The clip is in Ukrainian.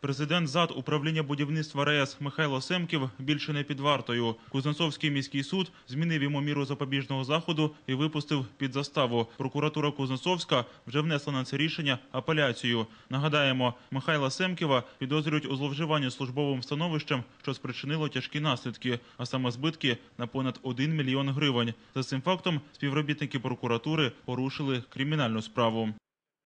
Президент ЗАД управління будівництва РАЕС Михайло Семків більше не під вартою. Кузнецовський міський суд змінив йому міру запобіжного заходу і випустив під заставу. Прокуратура Кузнецовська вже внесла на це рішення апеляцію. Нагадаємо, Михайла Семківа підозрюють у зловживанні службовим становищем, що спричинило тяжкі наслідки, а саме збитки на понад 1 мільйон гривень. За цим фактом співробітники прокуратури порушили кримінальну справу.